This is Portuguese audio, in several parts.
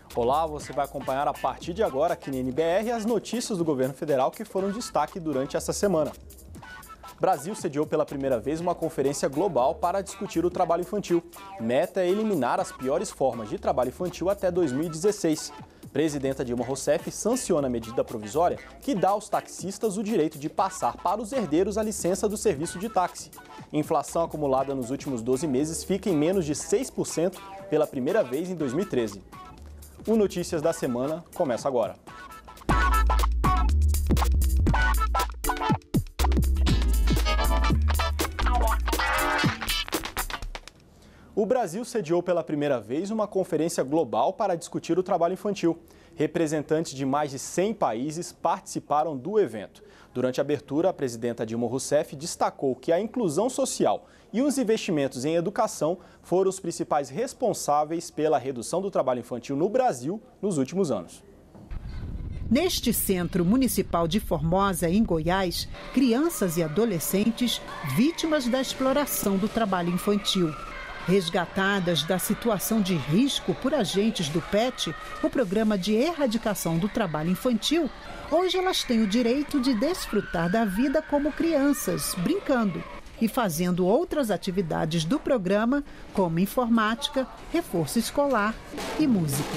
Olá, você vai acompanhar a partir de agora aqui na NBR as notícias do governo federal que foram destaque durante essa semana. Brasil sediou pela primeira vez uma conferência global para discutir o trabalho infantil. Meta é eliminar as piores formas de trabalho infantil até 2016. Presidenta Dilma Rousseff sanciona a medida provisória que dá aos taxistas o direito de passar para os herdeiros a licença do serviço de táxi. Inflação acumulada nos últimos 12 meses fica em menos de 6% pela primeira vez em 2013. O Notícias da Semana começa agora. O Brasil sediou pela primeira vez uma conferência global para discutir o trabalho infantil. Representantes de mais de 100 países participaram do evento. Durante a abertura, a presidenta Dilma Rousseff destacou que a inclusão social e os investimentos em educação foram os principais responsáveis pela redução do trabalho infantil no Brasil nos últimos anos. Neste Centro Municipal de Formosa, em Goiás, crianças e adolescentes vítimas da exploração do trabalho infantil. Resgatadas da situação de risco por agentes do PET, o Programa de Erradicação do Trabalho Infantil, hoje elas têm o direito de desfrutar da vida como crianças, brincando e fazendo outras atividades do programa, como informática, reforço escolar e música.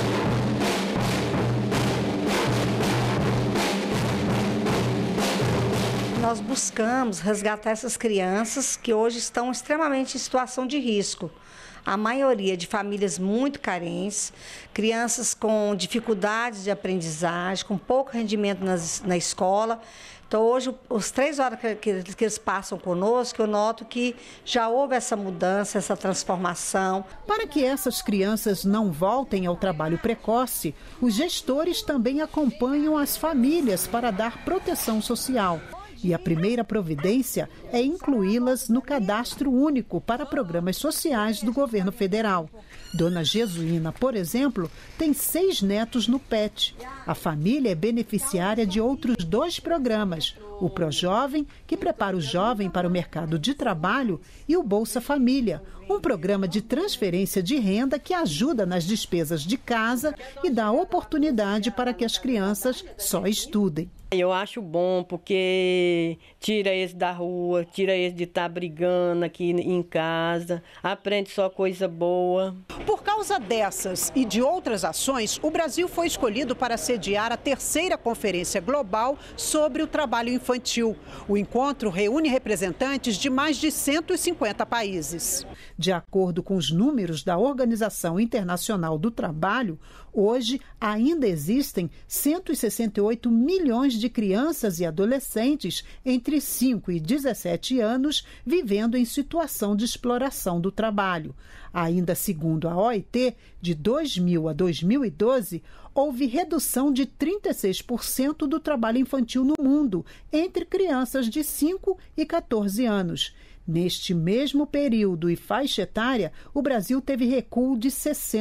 Nós buscamos resgatar essas crianças que hoje estão extremamente em situação de risco. A maioria de famílias muito carentes, crianças com dificuldades de aprendizagem, com pouco rendimento na escola. Então, hoje, as 3 horas que eles passam conosco, eu noto que já houve essa mudança, essa transformação. Para que essas crianças não voltem ao trabalho precoce, os gestores também acompanham as famílias para dar proteção social. E a primeira providência é incluí-las no cadastro único para programas sociais do governo federal. Dona Jesuína, por exemplo, tem 6 netos no PET. A família é beneficiária de outros 2 programas, o ProJovem, que prepara o jovem para o mercado de trabalho, e o Bolsa Família, um programa de transferência de renda que ajuda nas despesas de casa e dá oportunidade para que as crianças só estudem. Eu acho bom porque tira eles da rua, tira eles de estar brigando aqui em casa, aprende só coisa boa. Por causa dessas e de outras ações, o Brasil foi escolhido para sediar a 3ª Conferência Global sobre o Trabalho Infantil. O encontro reúne representantes de mais de 150 países. De acordo com os números da Organização Internacional do Trabalho, hoje ainda existem 168 milhões de crianças e adolescentes entre 5 e 17 anos vivendo em situação de exploração do trabalho. Ainda segundo a OIT, de 2000 a 2012, houve redução de 36% do trabalho infantil no mundo entre crianças de 5 e 14 anos. Neste mesmo período e faixa etária, o Brasil teve recuo de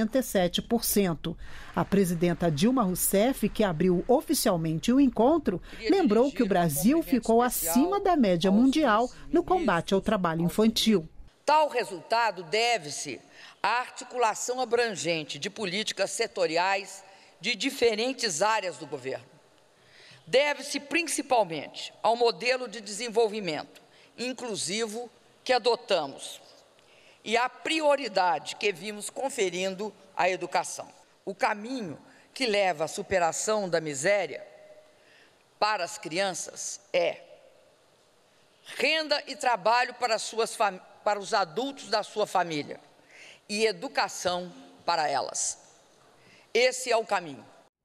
67%. A presidenta Dilma Rousseff, que abriu oficialmente o encontro, lembrou que o Brasil ficou acima da média mundial no combate ao trabalho infantil. Tal resultado deve-se à articulação abrangente de políticas setoriais de diferentes áreas do governo. Deve-se principalmente ao modelo de desenvolvimento inclusivo que adotamos e à prioridade que vimos conferindo à educação. O caminho que leva à superação da miséria para as crianças é renda e trabalho para os adultos da sua família e educação para elas. Esse é o caminho.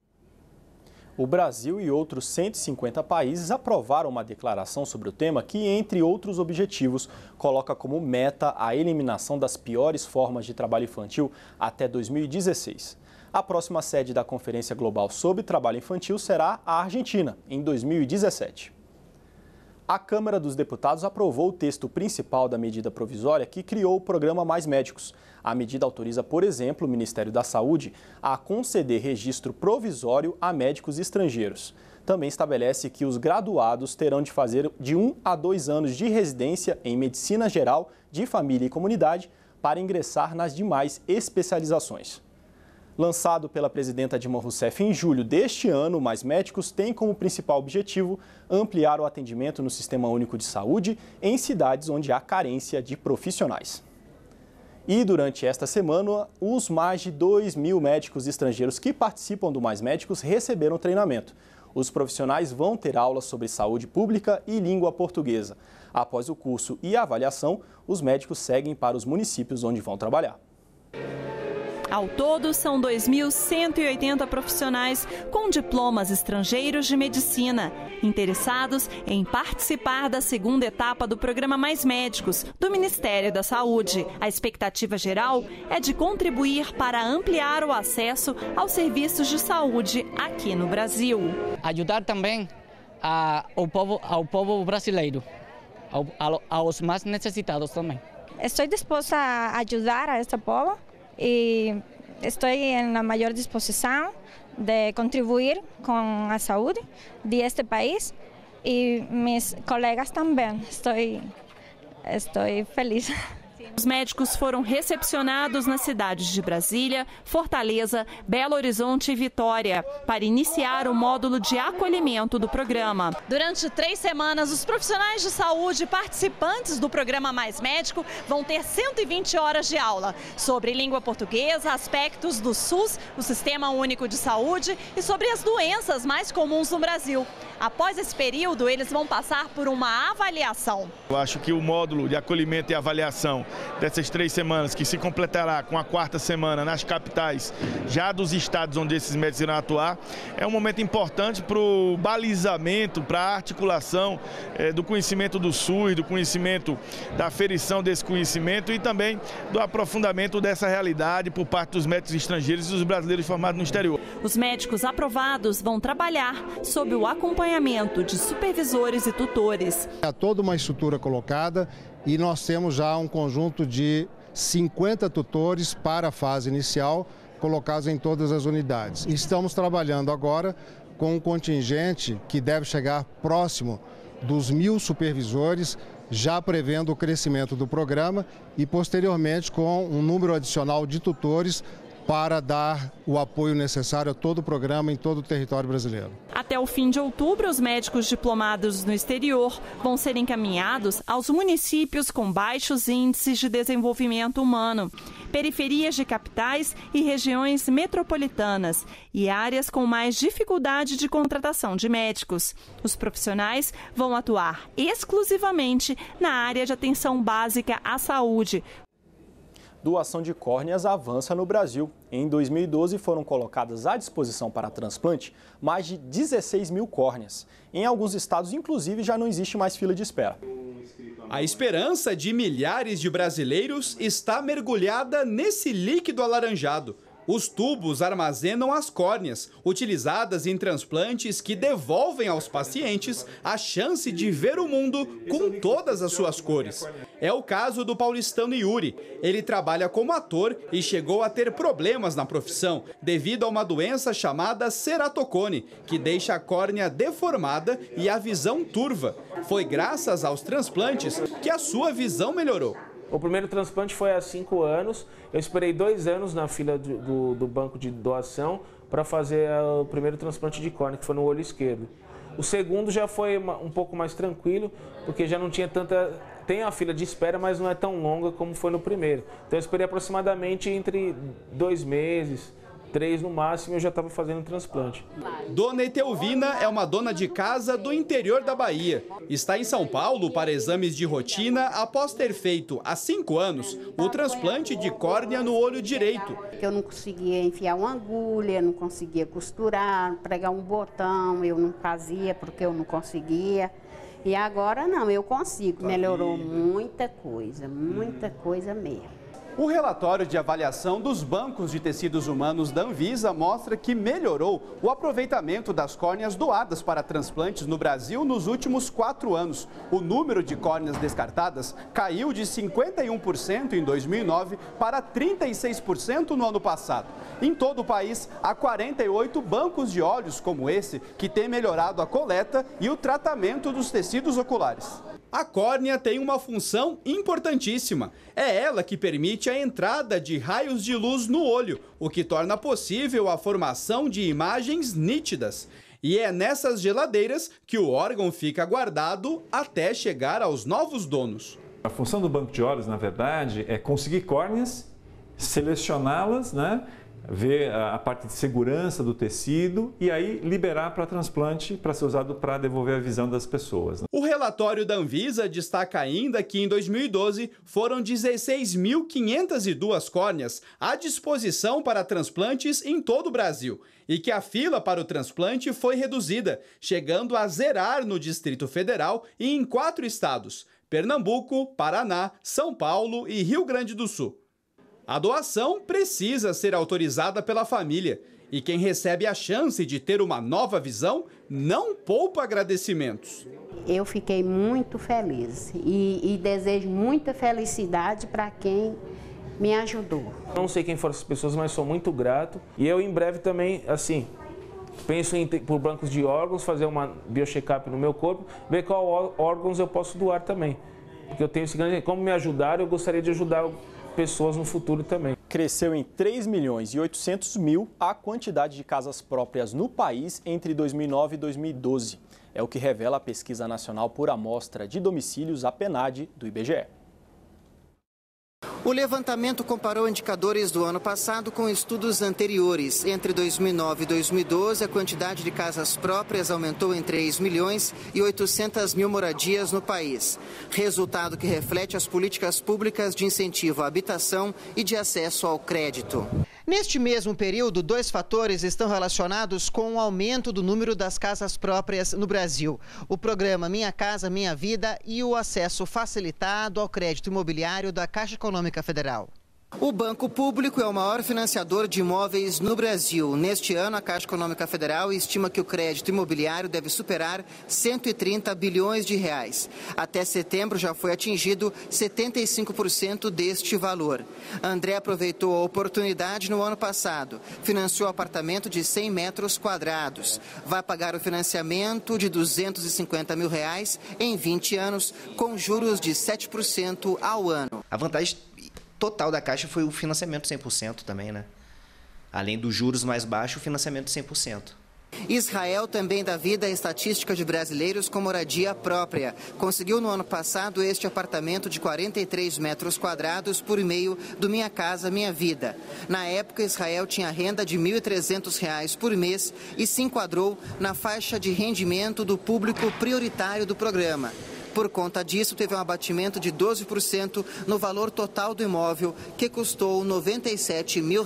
O Brasil e outros 150 países aprovaram uma declaração sobre o tema que, entre outros objetivos, coloca como meta a eliminação das piores formas de trabalho infantil até 2016. A próxima sede da Conferência Global sobre Trabalho Infantil será a Argentina, em 2017. A Câmara dos Deputados aprovou o texto principal da medida provisória que criou o programa Mais Médicos. A medida autoriza, por exemplo, o Ministério da Saúde a conceder registro provisório a médicos estrangeiros. Também estabelece que os graduados terão de fazer de 1 a 2 anos de residência em medicina geral, de família e comunidade para ingressar nas demais especializações. Lançado pela presidenta Dilma Rousseff em julho deste ano, o Mais Médicos tem como principal objetivo ampliar o atendimento no Sistema Único de Saúde em cidades onde há carência de profissionais. E durante esta semana, os mais de 2.000 médicos estrangeiros que participam do Mais Médicos receberam treinamento. Os profissionais vão ter aulas sobre saúde pública e língua portuguesa. Após o curso e a avaliação, os médicos seguem para os municípios onde vão trabalhar. Ao todo, são 2.180 profissionais com diplomas estrangeiros de medicina, interessados em participar da segunda etapa do programa Mais Médicos, do Ministério da Saúde. A expectativa geral é de contribuir para ampliar o acesso aos serviços de saúde aqui no Brasil. Ajudar também ao povo brasileiro, aos mais necessitados também. Estou disposta a ajudar a este povo. E estou na maior disposição de contribuir com a saúde deste país e meus colegas também. Estou feliz. Os médicos foram recepcionados nas cidades de Brasília, Fortaleza, Belo Horizonte e Vitória para iniciar o módulo de acolhimento do programa. Durante 3 semanas, os profissionais de saúde participantes do programa Mais Médico vão ter 120 horas de aula sobre língua portuguesa, aspectos do SUS, o Sistema Único de Saúde, e sobre as doenças mais comuns no Brasil. Após esse período, eles vão passar por uma avaliação. Eu acho que o módulo de acolhimento e avaliação dessas 3 semanas, que se completará com a 4ª semana nas capitais, já dos estados onde esses médicos irão atuar, é um momento importante para o balizamento, para a articulação do conhecimento do SUS, do conhecimento da aferição desse conhecimento e também do aprofundamento dessa realidade por parte dos médicos estrangeiros e dos brasileiros formados no exterior. Os médicos aprovados vão trabalhar sob o acompanhamento de supervisores e tutores. Há toda uma estrutura colocada e nós temos já um conjunto de 50 tutores para a fase inicial colocados em todas as unidades. Estamos trabalhando agora com um contingente que deve chegar próximo dos 1.000 supervisores, já prevendo o crescimento do programa e posteriormente com um número adicional de tutores para dar o apoio necessário a todo o programa em todo o território brasileiro. Até o fim de outubro, os médicos diplomados no exterior vão ser encaminhados aos municípios com baixos índices de desenvolvimento humano, periferias de capitais e regiões metropolitanas e áreas com mais dificuldade de contratação de médicos. Os profissionais vão atuar exclusivamente na área de atenção básica à saúde. Doação de córneas avança no Brasil. Em 2012, foram colocadas à disposição para transplante mais de 16.000 córneas. Em alguns estados, inclusive, já não existe mais fila de espera. A esperança de milhares de brasileiros está mergulhada nesse líquido alaranjado. Os tubos armazenam as córneas, utilizadas em transplantes que devolvem aos pacientes a chance de ver o mundo com todas as suas cores. É o caso do paulistano Yuri. Ele trabalha como ator e chegou a ter problemas na profissão devido a uma doença chamada ceratocone, que deixa a córnea deformada e a visão turva. Foi graças aos transplantes que a sua visão melhorou. O primeiro transplante foi há 5 anos. Eu esperei 2 anos na fila do banco de doação para fazer o primeiro transplante de córnea, que foi no olho esquerdo. O segundo já foi um pouco mais tranquilo, porque já não tinha tanta... Tem a fila de espera, mas não é tão longa como foi no primeiro. Então eu esperei aproximadamente entre 2 meses, 3 no máximo, eu já estava fazendo um transplante. Dona Etelvina é uma dona de casa do interior da Bahia. Está em São Paulo para exames de rotina após ter feito, há 5 anos, o transplante de córnea no olho direito. Eu não conseguia enfiar uma agulha, não conseguia costurar, pregar um botão, eu não fazia porque eu não conseguia. E agora não, eu consigo. Melhorou muita coisa mesmo. O relatório de avaliação dos bancos de tecidos humanos da Anvisa mostra que melhorou o aproveitamento das córneas doadas para transplantes no Brasil nos últimos 4 anos. O número de córneas descartadas caiu de 51% em 2009 para 36% no ano passado. Em todo o país, há 48 bancos de olhos como esse que têm melhorado a coleta e o tratamento dos tecidos oculares. A córnea tem uma função importantíssima. É ela que permite a entrada de raios de luz no olho, o que torna possível a formação de imagens nítidas. E é nessas geladeiras que o órgão fica guardado até chegar aos novos donos. A função do banco de olhos, na verdade, é conseguir córneas, selecioná-las, né? Ver a parte de segurança do tecido e aí liberar para transplante para ser usado para devolver a visão das pessoas. O relatório da Anvisa destaca ainda que em 2012 foram 16.502 córneas à disposição para transplantes em todo o Brasil e que a fila para o transplante foi reduzida, chegando a zerar no Distrito Federal e em 4 estados: Pernambuco, Paraná, São Paulo e Rio Grande do Sul. A doação precisa ser autorizada pela família e quem recebe a chance de ter uma nova visão não poupa agradecimentos. Eu fiquei muito feliz e desejo muita felicidade para quem me ajudou. Não sei quem foram essas pessoas, mas sou muito grato. E eu em breve também, assim, penso em ir por bancos de órgãos, fazer uma biocheck-up no meu corpo, ver qual órgãos eu posso doar também. Porque eu tenho esse grande... Como me ajudar, eu gostaria de ajudar pessoas no futuro também. Cresceu em 3.800.000 a quantidade de casas próprias no país entre 2009 e 2012. É o que revela a Pesquisa Nacional por Amostra de Domicílios, a PNAD, do IBGE. O levantamento comparou indicadores do ano passado com estudos anteriores. Entre 2009 e 2012, a quantidade de casas próprias aumentou em 3.800.000 moradias no país. Resultado que reflete as políticas públicas de incentivo à habitação e de acesso ao crédito. Neste mesmo período, 2 fatores estão relacionados com o aumento do número das casas próprias no Brasil: o programa Minha Casa Minha Vida e o acesso facilitado ao crédito imobiliário da Caixa Econômica Federal. O Banco Público é o maior financiador de imóveis no Brasil. Neste ano, a Caixa Econômica Federal estima que o crédito imobiliário deve superar 130 bilhões de reais. Até setembro já foi atingido 75% deste valor. André aproveitou a oportunidade no ano passado. Financiou apartamento de 100 metros quadrados. Vai pagar o financiamento de R$250 mil em 20 anos, com juros de 7% ao ano. A vantagem total da Caixa foi o financiamento 100% também, né? Além dos juros mais baixos, o financiamento 100%. Israel também dá vida à estatística de brasileiros com moradia própria. Conseguiu no ano passado este apartamento de 43 metros quadrados por meio do Minha Casa Minha Vida. Na época, Israel tinha renda de R$ 1.300 por mês e se enquadrou na faixa de rendimento do público prioritário do programa. Por conta disso, teve um abatimento de 12% no valor total do imóvel, que custou R$ 97 mil.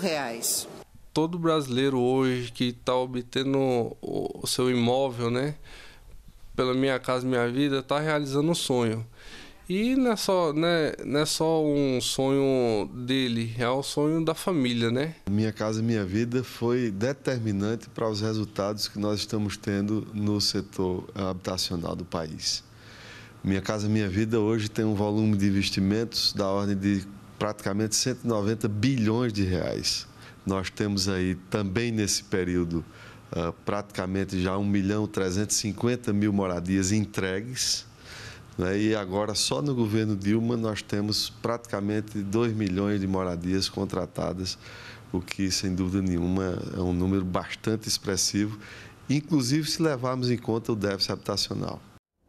Todo brasileiro hoje que está obtendo o seu imóvel, né, pela Minha Casa Minha Vida, está realizando um sonho. E não é só um sonho dele, é o sonho da família, né? Minha Casa Minha Vida foi determinante para os resultados que nós estamos tendo no setor habitacional do país. Minha Casa Minha Vida hoje tem um volume de investimentos da ordem de praticamente 190 bilhões de reais. Nós temos aí também nesse período praticamente já 1.350.000 moradias entregues, né? E agora só no governo Dilma nós temos praticamente 2 milhões de moradias contratadas, o que sem dúvida nenhuma é um número bastante expressivo, inclusive se levarmos em conta o déficit habitacional.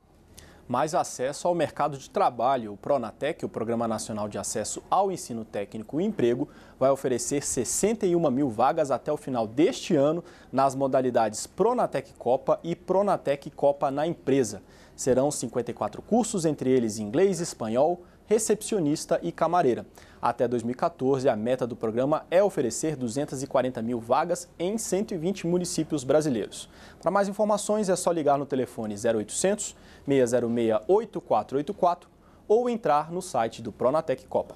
Mais acesso ao mercado de trabalho. O Pronatec, o Programa Nacional de Acesso ao Ensino Técnico e Emprego, vai oferecer 61.000 vagas até o final deste ano nas modalidades Pronatec Copa e Pronatec Copa na Empresa. Serão 54 cursos, entre eles inglês, espanhol, recepcionista e camareira. Até 2014, a meta do programa é oferecer 240.000 vagas em 120 municípios brasileiros. Para mais informações, é só ligar no telefone 0800 606 8484 ou entrar no site do Pronatec Copa.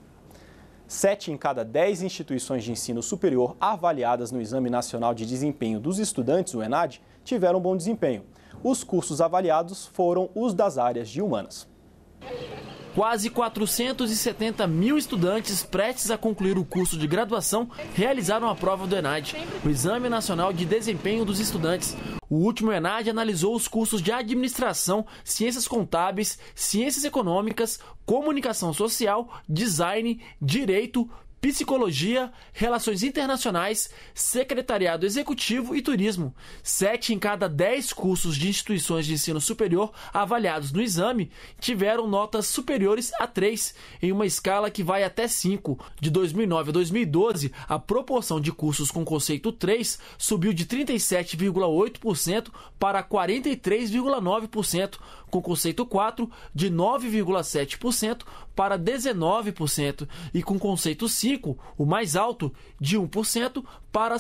7 em cada 10 instituições de ensino superior avaliadas no Exame Nacional de Desempenho dos Estudantes, o ENAD, tiveram bom desempenho. Os cursos avaliados foram os das áreas de humanas. quase 470 mil estudantes prestes a concluir o curso de graduação realizaram a prova do ENAD, o Exame Nacional de Desempenho dos Estudantes. O último ENAD analisou os cursos de Administração, Ciências Contábeis, Ciências Econômicas, Comunicação Social, Design, Direito, Psicologia, Relações Internacionais, Secretariado Executivo e Turismo. 7 em cada 10 cursos de instituições de ensino superior avaliados no exame tiveram notas superiores a 3, em uma escala que vai até 5. De 2009 a 2012, a proporção de cursos com conceito 3 subiu de 37,8% para 43,9%, com conceito 4 de 9,7% para 19% e com conceito 5, o mais alto, de 1% para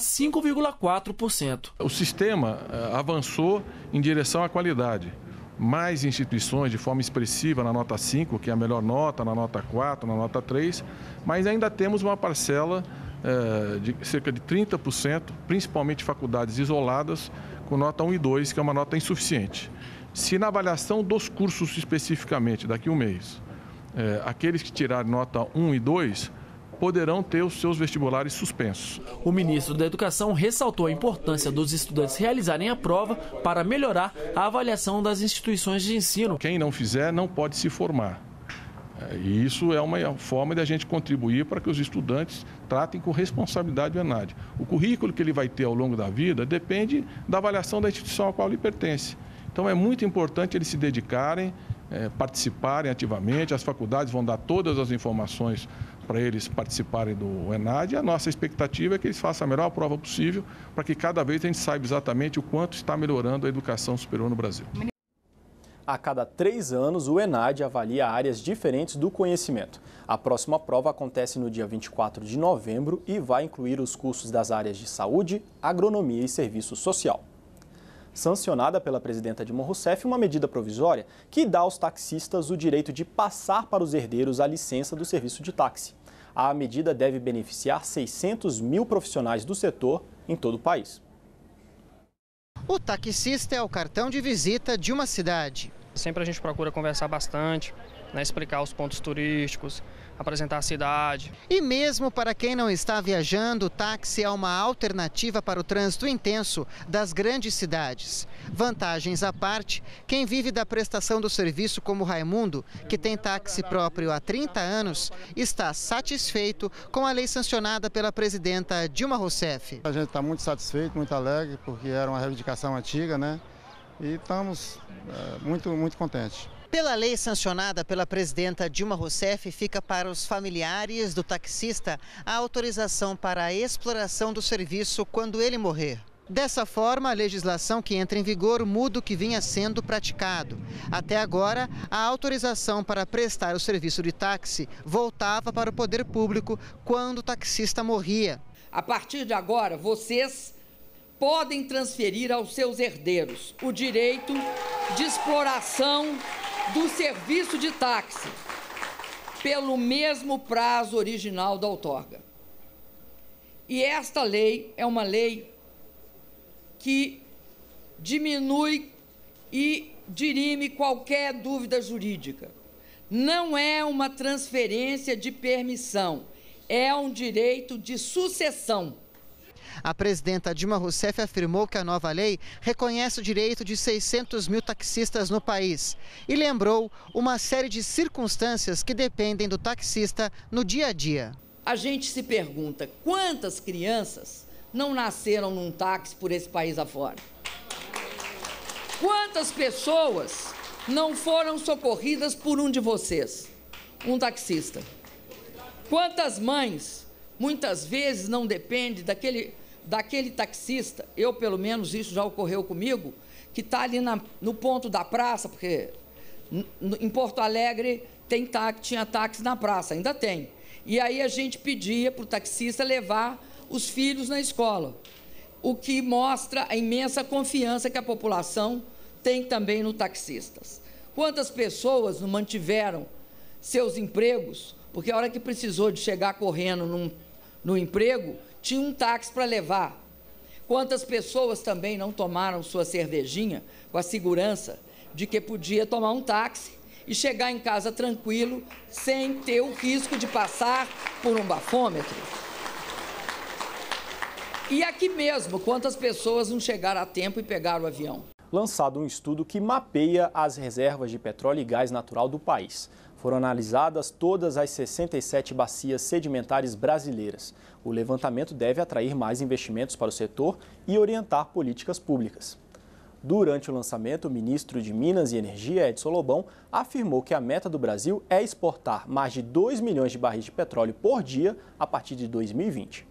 5,4%. O sistema avançou em direção à qualidade. Mais instituições de forma expressiva na nota 5, que é a melhor nota, na nota 4, na nota 3, mas ainda temos uma parcela de cerca de 30%, principalmente faculdades isoladas, com nota 1 e 2, que é uma nota insuficiente. Se na avaliação dos cursos especificamente, daqui a um mês, aqueles que tirarem nota 1 e 2 poderão ter os seus vestibulares suspensos. O ministro da Educação ressaltou a importância dos estudantes realizarem a prova para melhorar a avaliação das instituições de ensino. Quem não fizer não pode se formar. E isso é uma forma de a gente contribuir para que os estudantes tratem com responsabilidade o ENAD. O currículo que ele vai ter ao longo da vida depende da avaliação da instituição a qual ele pertence. Então é muito importante eles se dedicarem, participarem ativamente. As faculdades vão dar todas as informações para eles participarem do ENAD. E a nossa expectativa é que eles façam a melhor prova possível para que cada vez a gente saiba exatamente o quanto está melhorando a educação superior no Brasil. A cada 3 anos, o ENAD avalia áreas diferentes do conhecimento. A próxima prova acontece no dia 24 de novembro e vai incluir os cursos das áreas de saúde, agronomia e serviço social. Sancionada pela presidenta Dilma Rousseff uma medida provisória que dá aos taxistas o direito de passar para os herdeiros a licença do serviço de táxi. A medida deve beneficiar 600 mil profissionais do setor em todo o país. O taxista é o cartão de visita de uma cidade. Sempre a gente procura conversar bastante, explicar os pontos turísticos, apresentar a cidade. E mesmo para quem não está viajando, o táxi é uma alternativa para o trânsito intenso das grandes cidades. Vantagens à parte, quem vive da prestação do serviço como Raimundo, que tem táxi próprio há 30 anos, está satisfeito com a lei sancionada pela presidenta Dilma Rousseff. A gente está muito satisfeito, muito alegre, porque era uma reivindicação antiga, né? E estamos muito contentes. Pela lei sancionada pela presidenta Dilma Rousseff, fica para os familiares do taxista a autorização para a exploração do serviço quando ele morrer. Dessa forma, a legislação que entra em vigor muda o que vinha sendo praticado. Até agora, a autorização para prestar o serviço de táxi voltava para o poder público quando o taxista morria. A partir de agora, vocês podem transferir aos seus herdeiros o direito de exploração do serviço de táxi pelo mesmo prazo original da outorga. E esta lei é uma lei que diminui e dirime qualquer dúvida jurídica. Não é uma transferência de permissão, é um direito de sucessão. A presidenta Dilma Rousseff afirmou que a nova lei reconhece o direito de 600 mil taxistas no país e lembrou uma série de circunstâncias que dependem do taxista no dia a dia. A gente se pergunta, quantas crianças não nasceram num táxi por esse país afora? Quantas pessoas não foram socorridas por um de vocês, um taxista? Quantas mães, muitas vezes, não dependem daquele taxista, eu pelo menos isso já ocorreu comigo, que está ali no ponto da praça, porque em Porto Alegre tinha táxi na praça, ainda tem. E aí a gente pedia para o taxista levar os filhos na escola, o que mostra a imensa confiança que a população tem também no taxistas. Quantas pessoas não mantiveram seus empregos, porque a hora que precisou de chegar correndo no emprego, tinha um táxi para levar. Quantas pessoas também não tomaram sua cervejinha com a segurança de que podia tomar um táxi e chegar em casa tranquilo, sem ter o risco de passar por um bafômetro. E aqui mesmo, quantas pessoas não chegaram a tempo e pegaram o avião? Lançado um estudo que mapeia as reservas de petróleo e gás natural do país. Foram analisadas todas as 67 bacias sedimentares brasileiras. O levantamento deve atrair mais investimentos para o setor e orientar políticas públicas. Durante o lançamento, o ministro de Minas e Energia, Edson Lobão, afirmou que a meta do Brasil é exportar mais de 2 milhões de barris de petróleo por dia a partir de 2020.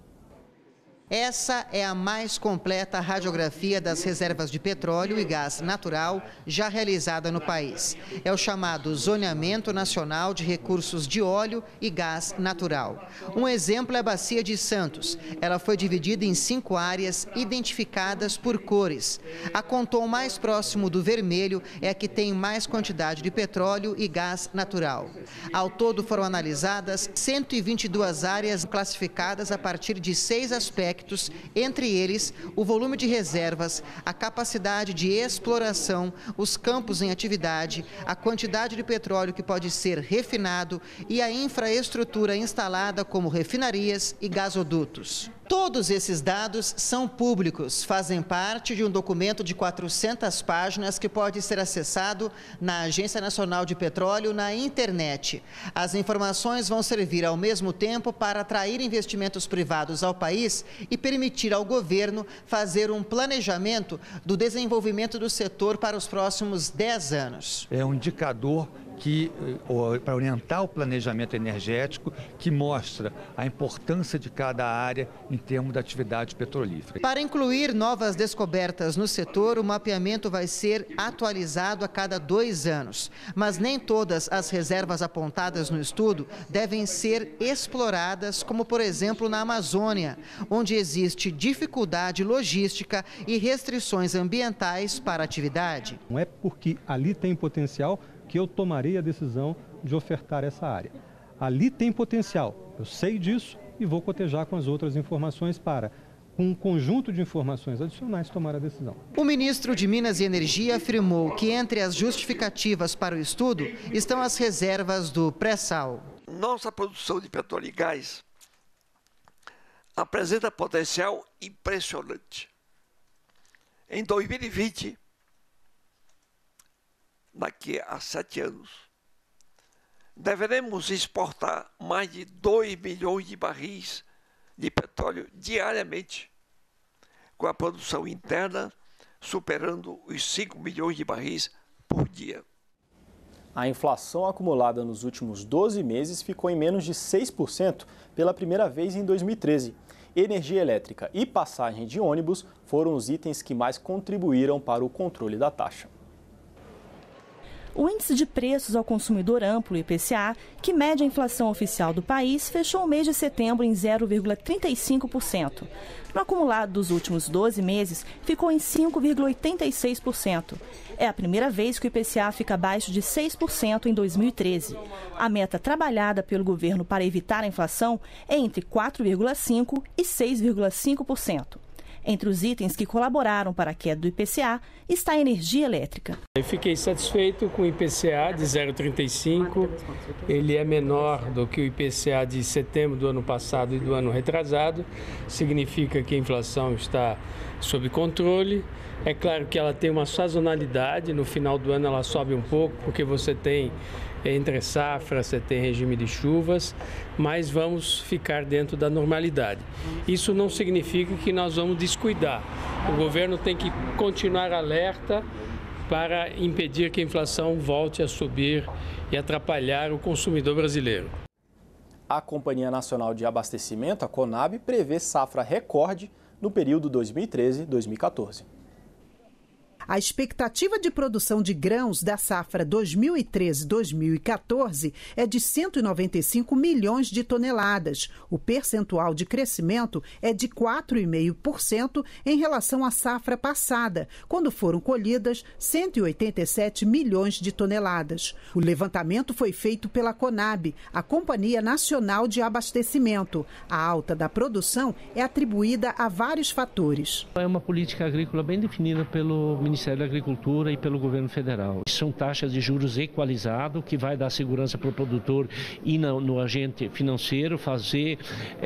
Essa é a mais completa radiografia das reservas de petróleo e gás natural já realizada no país. É o chamado Zoneamento Nacional de Recursos de Óleo e Gás Natural. Um exemplo é a Bacia de Santos. Ela foi dividida em 5 áreas identificadas por cores. A com tom mais próximo do vermelho é a que tem mais quantidade de petróleo e gás natural. Ao todo foram analisadas 122 áreas classificadas a partir de 6 aspectos, entre eles o volume de reservas, a capacidade de exploração, os campos em atividade, a quantidade de petróleo que pode ser refinado e a infraestrutura instalada como refinarias e gasodutos. Todos esses dados são públicos, fazem parte de um documento de 400 páginas que pode ser acessado na Agência Nacional de Petróleo na internet. As informações vão servir ao mesmo tempo para atrair investimentos privados ao país e permitir ao governo fazer um planejamento do desenvolvimento do setor para os próximos 10 anos. É um indicador para orientar o planejamento energético, que mostra a importância de cada área em termos da atividade petrolífera. Para incluir novas descobertas no setor, o mapeamento vai ser atualizado a cada 2 anos. Mas nem todas as reservas apontadas no estudo devem ser exploradas, como por exemplo na Amazônia, onde existe dificuldade logística e restrições ambientais para a atividade. Não é porque ali tem potencial que eu tomarei a decisão de ofertar essa área. Ali tem potencial, eu sei disso e vou cotejar com as outras informações para, com um conjunto de informações adicionais, tomar a decisão. O ministro de Minas e Energia afirmou que entre as justificativas para o estudo estão as reservas do pré-sal. Nossa produção de petróleo e gás apresenta potencial impressionante. Em 2020, daqui a 7 anos, deveremos exportar mais de 2 milhões de barris de petróleo diariamente, com a produção interna superando os 5 milhões de barris por dia. A inflação acumulada nos últimos 12 meses ficou em menos de 6% pela primeira vez em 2013. Energia elétrica e passagem de ônibus foram os itens que mais contribuíram para o controle da taxa. O Índice de Preços ao Consumidor Amplo, IPCA, que mede a inflação oficial do país, fechou o mês de setembro em 0,35%. No acumulado dos últimos 12 meses, ficou em 5,86%. É a primeira vez que o IPCA fica abaixo de 6% em 2013. A meta trabalhada pelo governo para evitar a inflação é entre 4,5% e 6,5%. Entre os itens que colaboraram para a queda do IPCA está a energia elétrica. Eu fiquei satisfeito com o IPCA de 0,35. Ele é menor do que o IPCA de setembro do ano passado e do ano retrasado. Significa que a inflação está sob controle. É claro que ela tem uma sazonalidade. No final do ano ela sobe um pouco, porque você tem entre safras, você tem regime de chuvas, mas vamos ficar dentro da normalidade. Isso não significa que nós vamos descuidar. O governo tem que continuar alerta para impedir que a inflação volte a subir e atrapalhar o consumidor brasileiro. A Companhia Nacional de Abastecimento, a CONAB, prevê safra recorde no período 2013-2014. A expectativa de produção de grãos da safra 2013-2014 é de 195 milhões de toneladas. O percentual de crescimento é de 4,5% em relação à safra passada, quando foram colhidas 187 milhões de toneladas. O levantamento foi feito pela CONAB, a Companhia Nacional de Abastecimento. A alta da produção é atribuída a vários fatores. É uma política agrícola bem definida pelo Ministério Ministério da Agricultura e pelo governo federal. São taxas de juros equalizado que vai dar segurança para o produtor e no agente financeiro fazer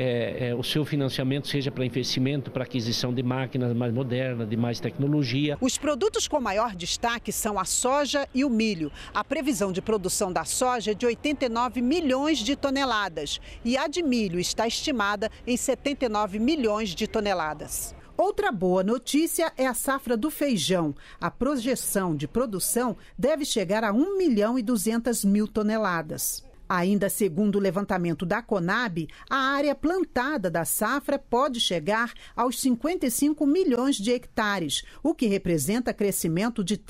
o seu financiamento, seja para investimento, para aquisição de máquinas mais modernas, de mais tecnologia. Os produtos com maior destaque são a soja e o milho. A previsão de produção da soja é de 89 milhões de toneladas e a de milho está estimada em 79 milhões de toneladas. Outra boa notícia é a safra do feijão. A projeção de produção deve chegar a 1.200.000 toneladas. Ainda segundo o levantamento da Conab, a área plantada da safra pode chegar aos 55 milhões de hectares, o que representa crescimento de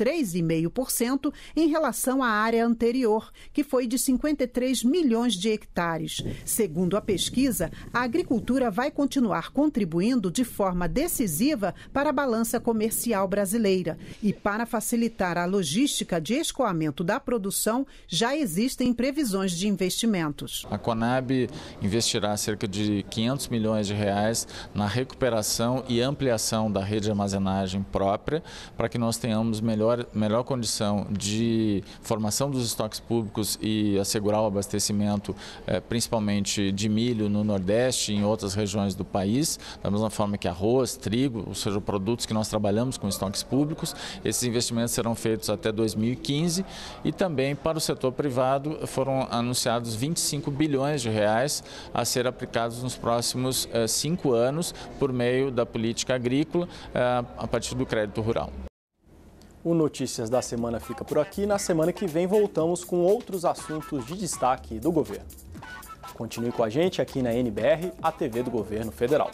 3,5% em relação à área anterior, que foi de 53 milhões de hectares. Segundo a pesquisa, a agricultura vai continuar contribuindo de forma decisiva para a balança comercial brasileira. E para facilitar a logística de escoamento da produção, já existem previsões de investimentos. A Conab investirá cerca de 500 milhões de reais na recuperação e ampliação da rede de armazenagem própria, para que nós tenhamos melhor condição de formação dos estoques públicos e assegurar o abastecimento, principalmente de milho no Nordeste e em outras regiões do país, da mesma forma que arroz, trigo, ou seja, produtos que nós trabalhamos com estoques públicos. Esses investimentos serão feitos até 2015 e também para o setor privado foram anunciados 25 bilhões de reais a ser aplicados nos próximos 5 anos por meio da política agrícola a partir do crédito rural. O Notícias da Semana fica por aqui. Na semana que vem voltamos com outros assuntos de destaque do governo. Continue com a gente aqui na NBR, a TV do Governo Federal.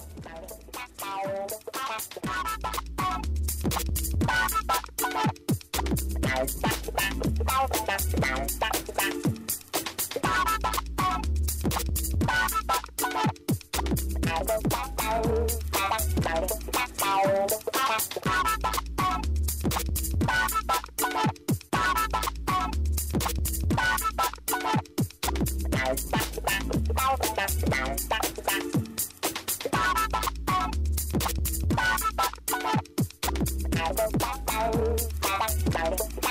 Bye.